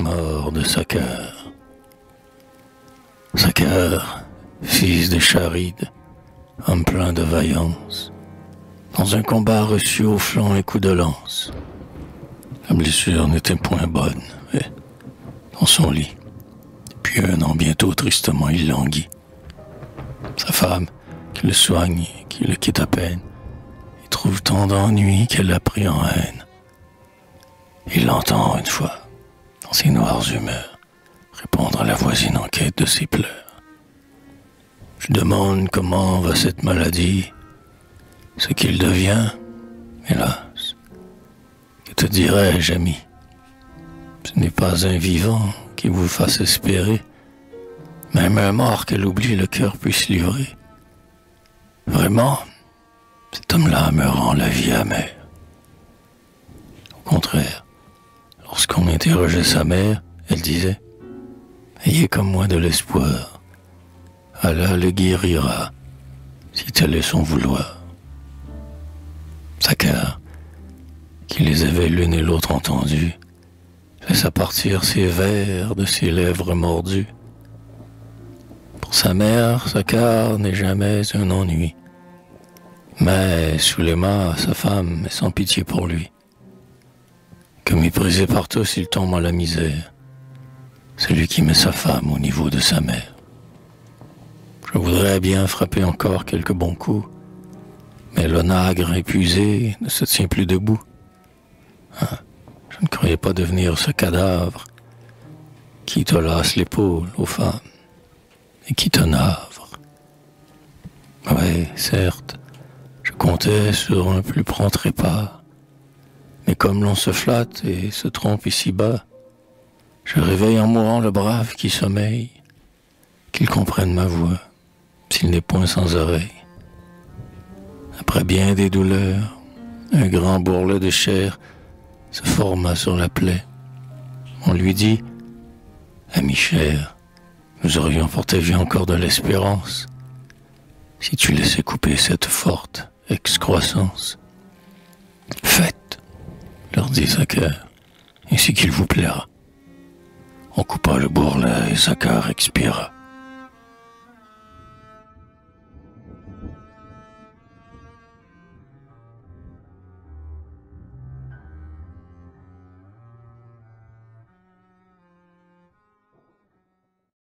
mort de Saccard. Saccard, fils de Charide, homme plein de vaillance, dans un combat reçu au flanc un coup de lance. La blessure n'était point bonne, et dans son lit, depuis 1 an bientôt tristement il languit. Sa femme, qui le soigne, qui le quitte à peine, et trouve tant d'ennui qu'elle l'a pris en haine. Il l'entend une fois, dans ses noires humeurs, répondre à la voisine en quête de ses pleurs. Je demande comment va cette maladie, ce qu'il devient, hélas. Que te dirais-je, ami? Ce n'est pas un vivant qui vous fasse espérer, même un mort qu'elle oublie le cœur puisse livrer. Vraiment, cet homme-là me rend la vie amère. Au contraire, lorsqu'on interrogeait sa mère, elle disait « Ayez comme moi de l'espoir. Allah le guérira, si tel est son vouloir. » Saccard, qui les avait l'une et l'autre entendus, laissa partir ses vers de ses lèvres mordues. Pour sa mère, Saccard n'est jamais un ennui. Mais Suleyma, sa femme, est sans pitié pour lui. Que méprisé par tous, il tombe en la misère. Celui qui met sa femme au niveau de sa mère. Je voudrais bien frapper encore quelques bons coups, mais l'onagre épuisé ne se tient plus debout. Ah, je ne croyais pas devenir ce cadavre qui te lasse l'épaule aux femmes et qui te navre. Oui, certes, je comptais sur un plus prompt trépas, mais comme l'on se flatte et se trompe ici-bas, je réveille en mourant le brave qui sommeille, qu'il comprenne ma voix, s'il n'est point sans oreille. Après bien des douleurs, un grand bourrelet de chair se forma sur la plaie. On lui dit « Ami cher, nous aurions pour ta vie encore de l'espérance, si tu laissais couper cette forte excroissance. » « Faites, leur dit Saccard, ainsi qu'il vous plaira. On coupa le bourrelet et Saccard expira.